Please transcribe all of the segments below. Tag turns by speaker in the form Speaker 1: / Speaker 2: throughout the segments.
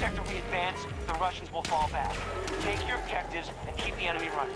Speaker 1: sector we advance, the Russians will fall back. Take your objectives and keep the enemy running.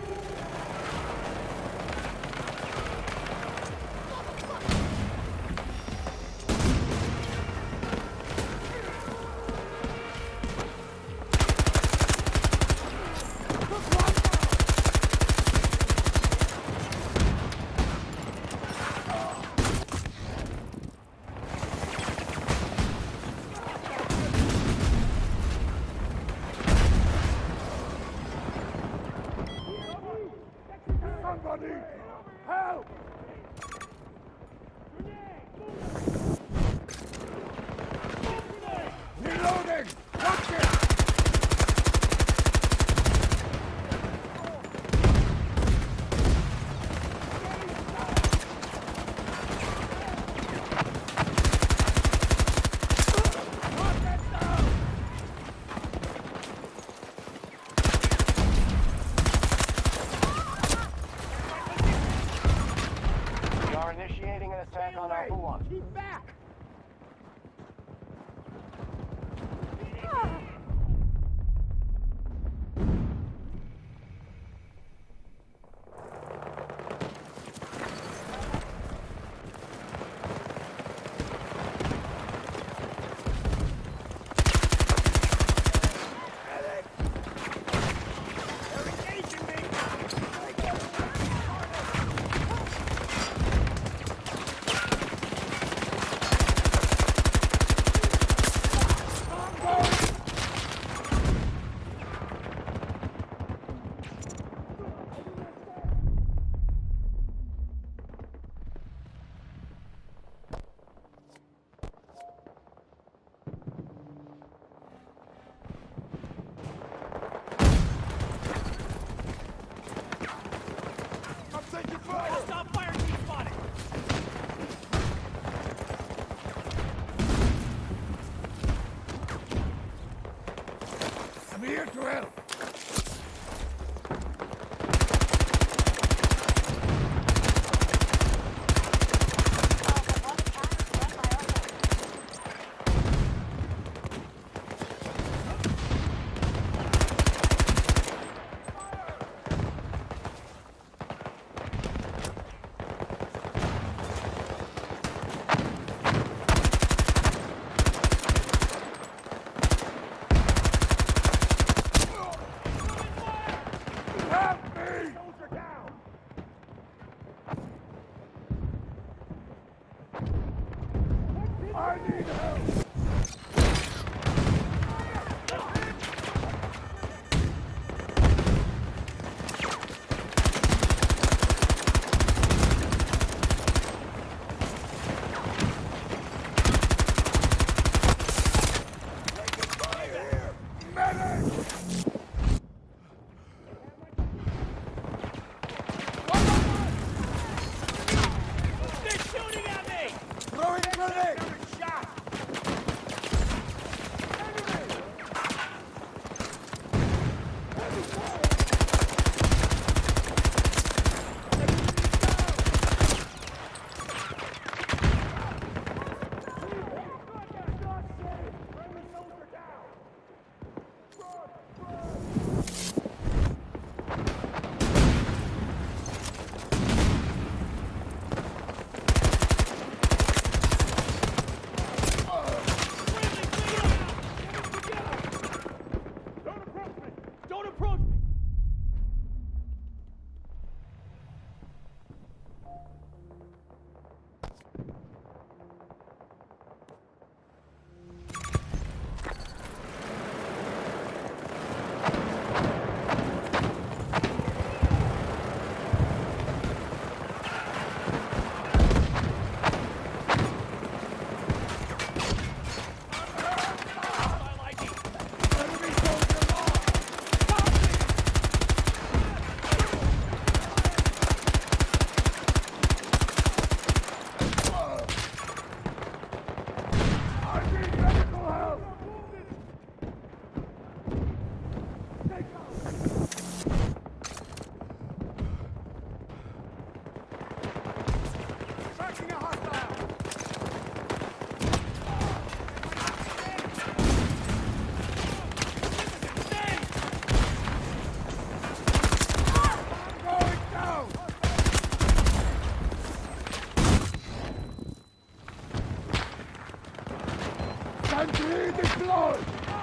Speaker 2: Sentry deployed!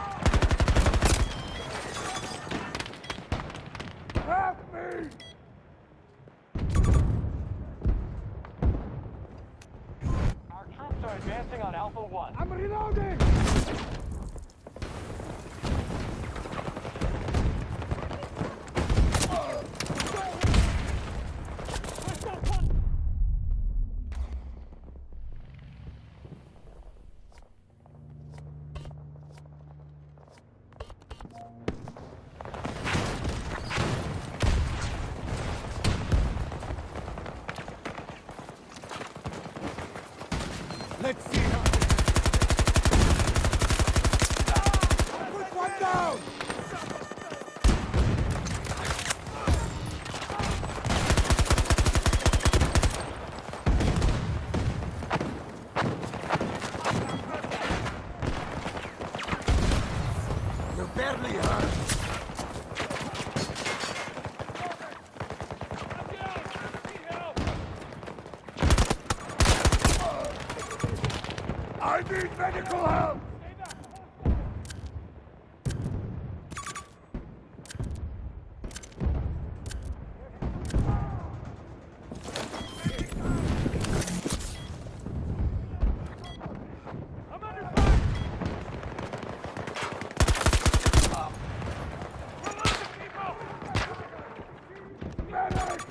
Speaker 2: Help me!
Speaker 1: Our troops are advancing on Alpha 1.
Speaker 2: I'm reloading! Let's see how... Put one down! You're barely hurt. I need medical help! Medic!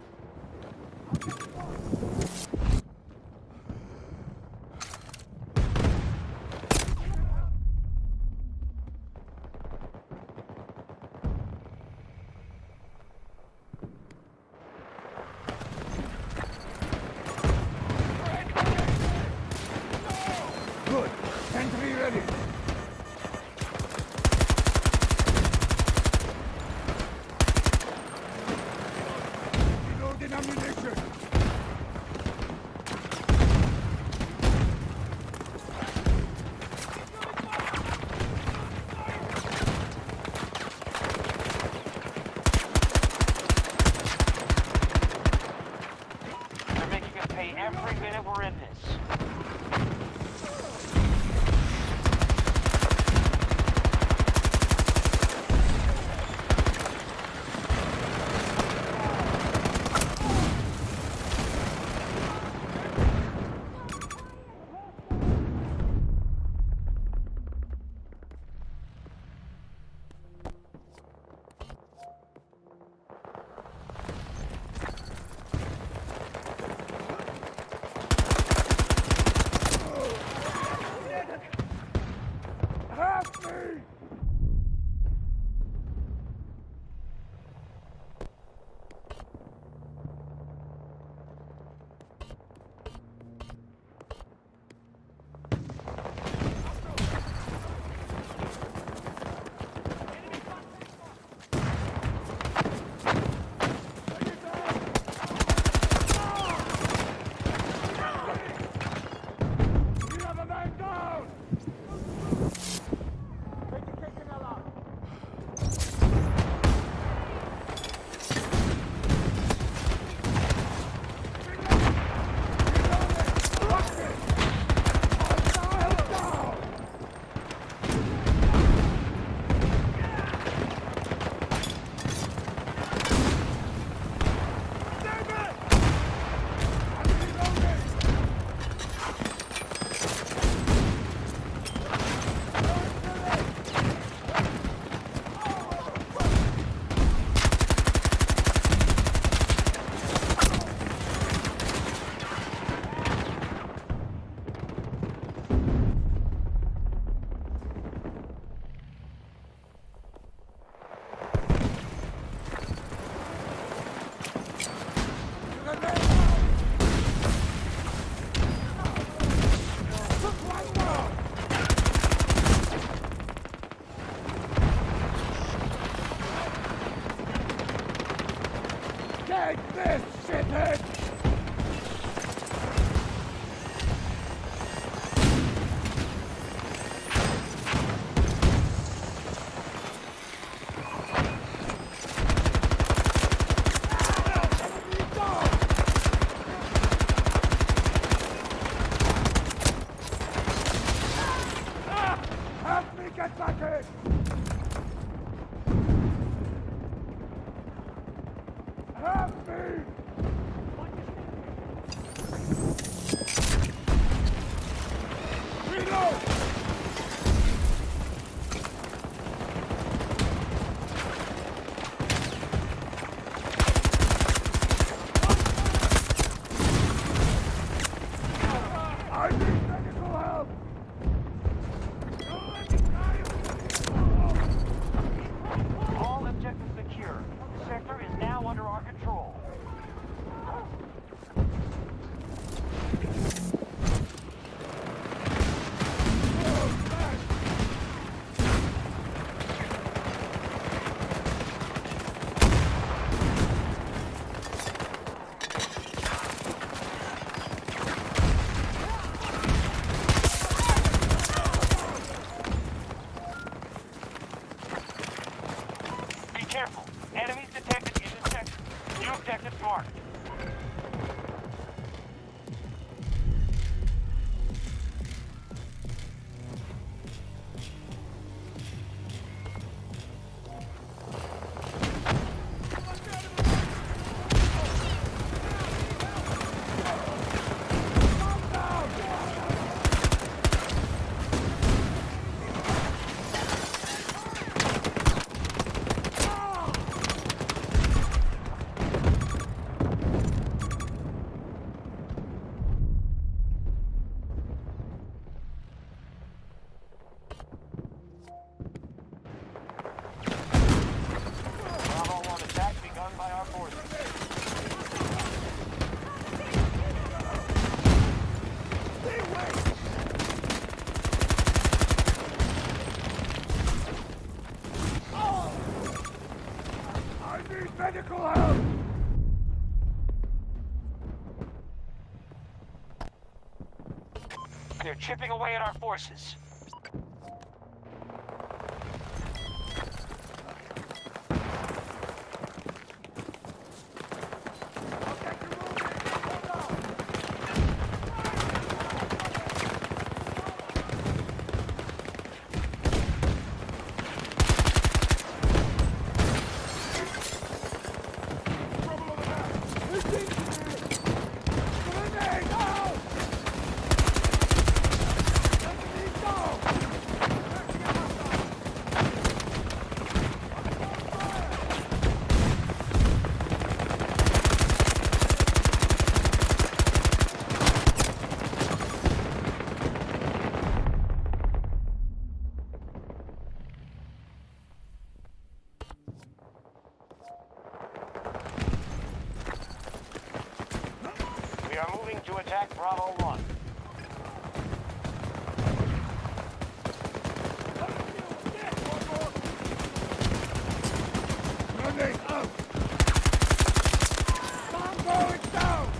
Speaker 2: Good. Sentry ready. Reloading ammunition.
Speaker 1: They're making us pay every minute we're in this.
Speaker 2: Help me! We have a man down! Help me get back in! Help me! Reload! I need medical help! Don't let me die!
Speaker 1: All objectives secure. The sector is now under our control. Be careful. Enemies detected in the sector. New objectives marked. Bravo 1 attack begun by our forces.
Speaker 2: I need medical help!
Speaker 1: They're chipping away at our forces. We are moving to attack Bravo 1.
Speaker 2: Running out! Tango is down!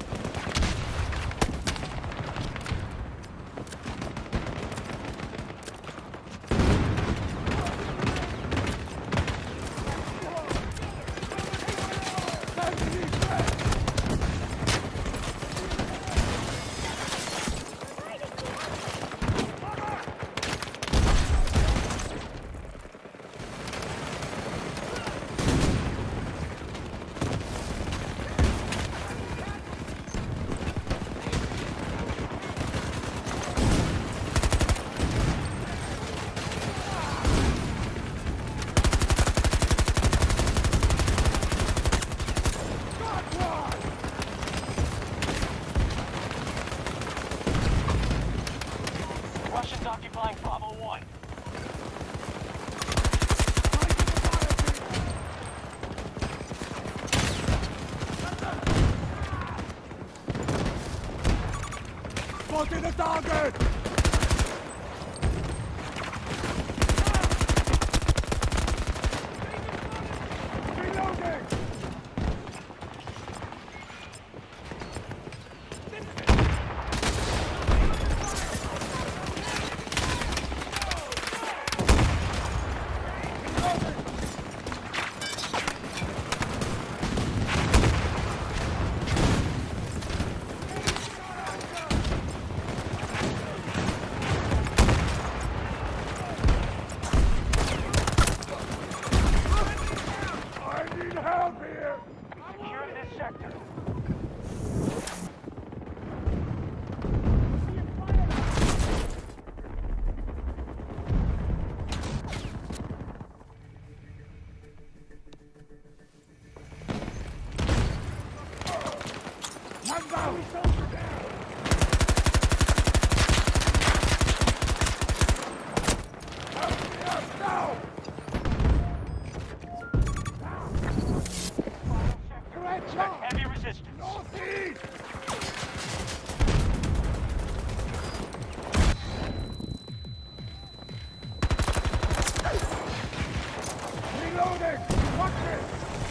Speaker 1: Russians occupying Bravo 1.
Speaker 2: Spotted the target! Reloading! Reloading! Watch this!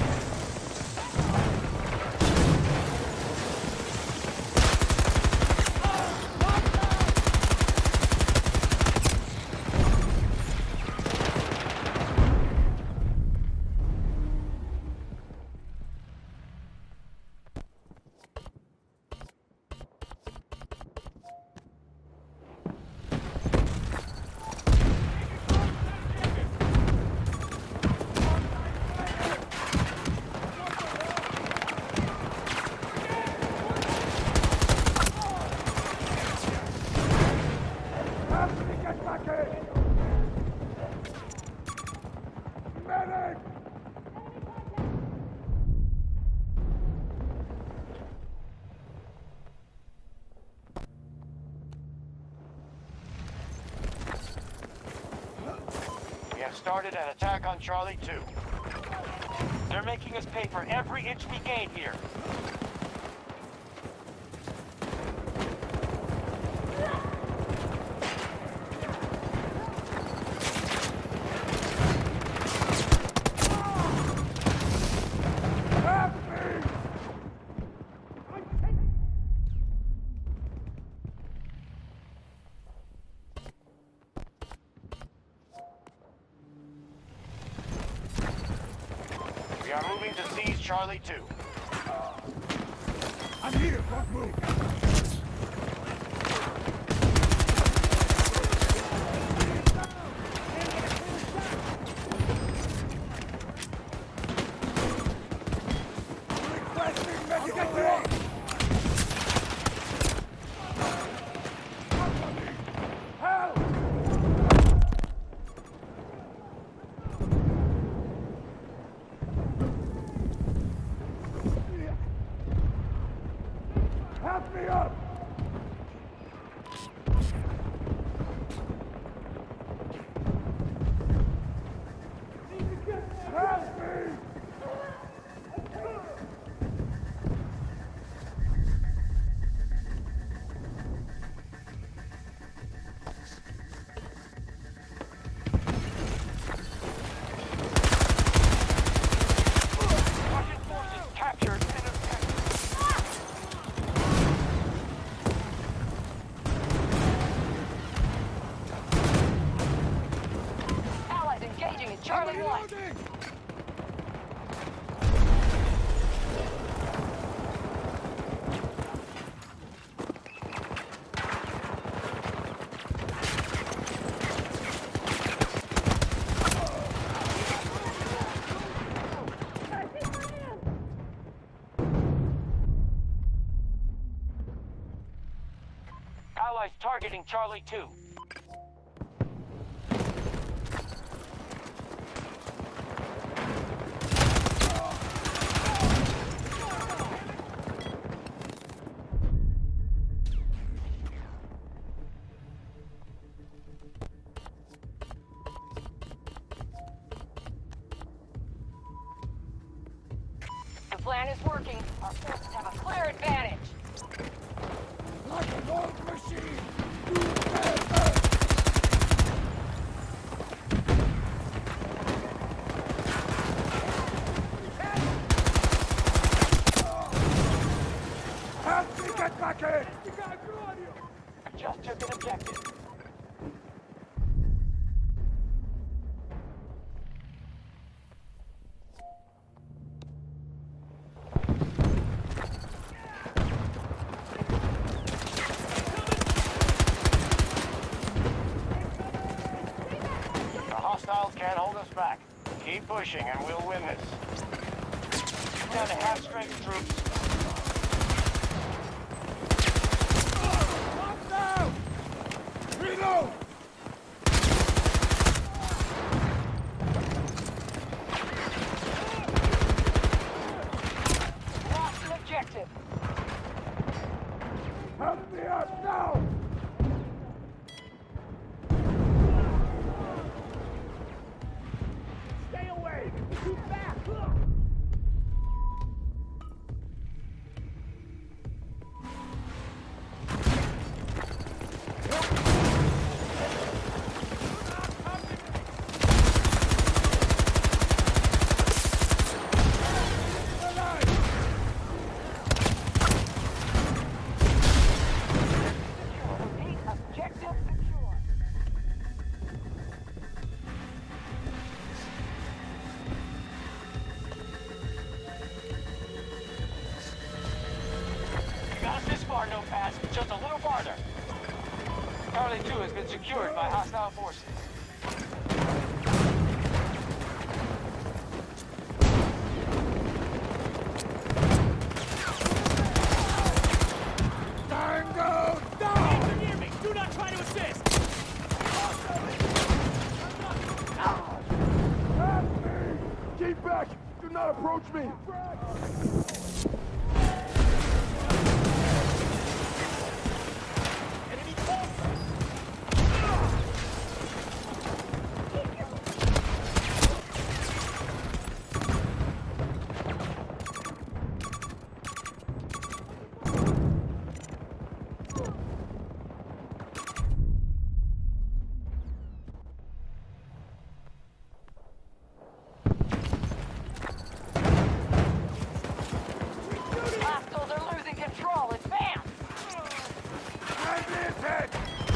Speaker 1: We have started an attack on Charlie 2. They're making us pay for every inch we gain here. We are moving to seize Charlie 2.
Speaker 2: I'm here, don't move! Requesting medical aid! Help! Help me up! Help me!
Speaker 1: Russian forces captured and
Speaker 3: Allies engaging in Charlie 1.
Speaker 2: Reloading!
Speaker 1: Allies targeting Charlie 2.
Speaker 3: The plan is working. Our forces have a clear advantage.
Speaker 2: Like an old machine! Help me get back in!
Speaker 1: Just took an objective. The hostiles can't hold us back. Keep pushing and we'll win this. Down to half-strength troops.
Speaker 2: Stop now! Reload!
Speaker 3: Lost an objective.
Speaker 2: Help me up now! Stay away! Keep back!
Speaker 1: Just a little farther. Charlie 2 has been secured by hostile forces.
Speaker 2: Tango down!
Speaker 4: They're near me! Do not try to assist!
Speaker 2: Help me! Keep back! Do not approach me!
Speaker 4: Enemy close!
Speaker 3: Hostiles are losing control. Advance!
Speaker 2: Magnetic!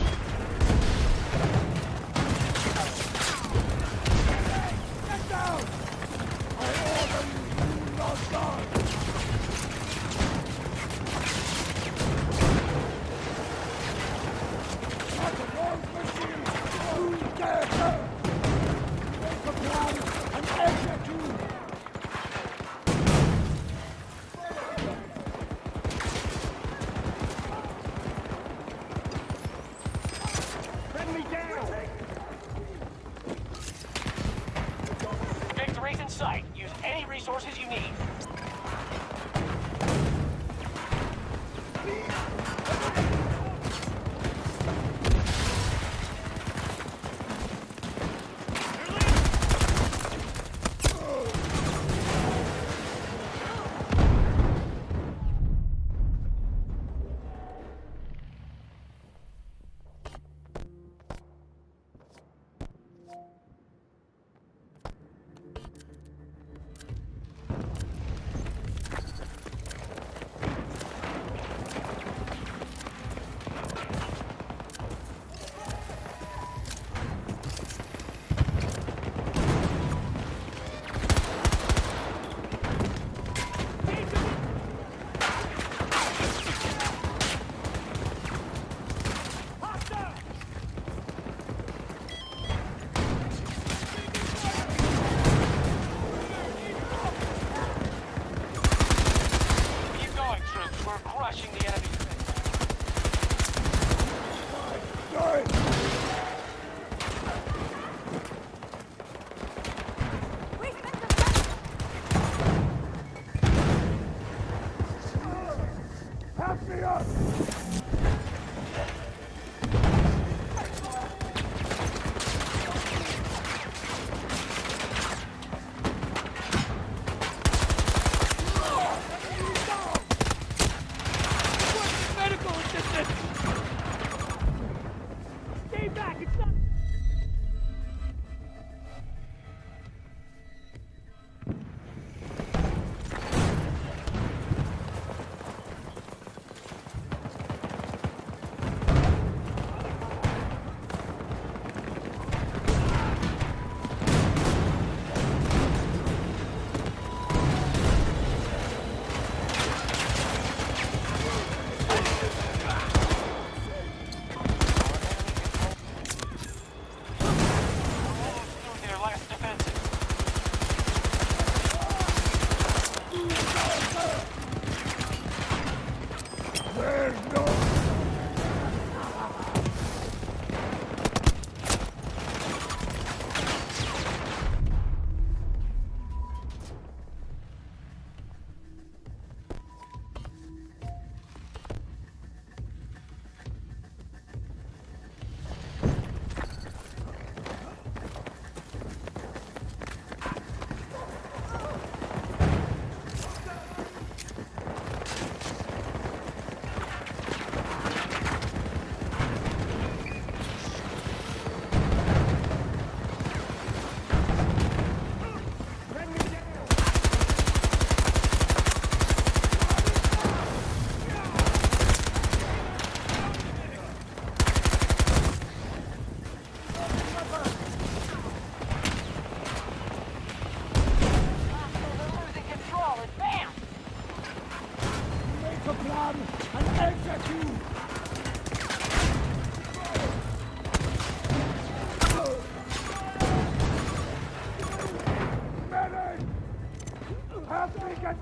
Speaker 2: Get down! I order you not die! That's a wrong machine! You dare her! Make a plan and execute! Friendly down!
Speaker 1: Victory's in sight. Use any resources you need.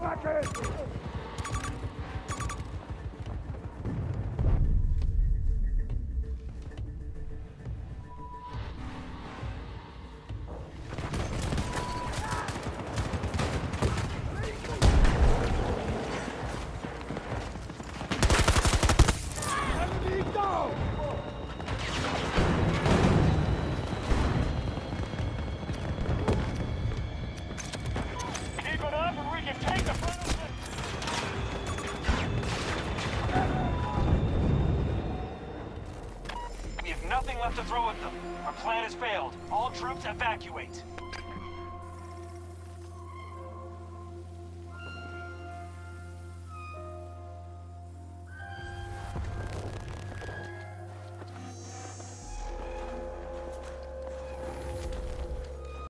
Speaker 2: Back in! Enemy down!
Speaker 1: Keep it up and we can take the final step. We have nothing left to throw at them. Our plan has failed. All troops evacuate.